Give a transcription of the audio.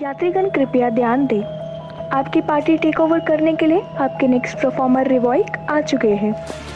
यात्रीगण कृपया ध्यान दें। आपकी पार्टी टेक ओवर करने के लिए आपके नेक्स्ट परफॉर्मर रिवॉइक आ चुके हैं।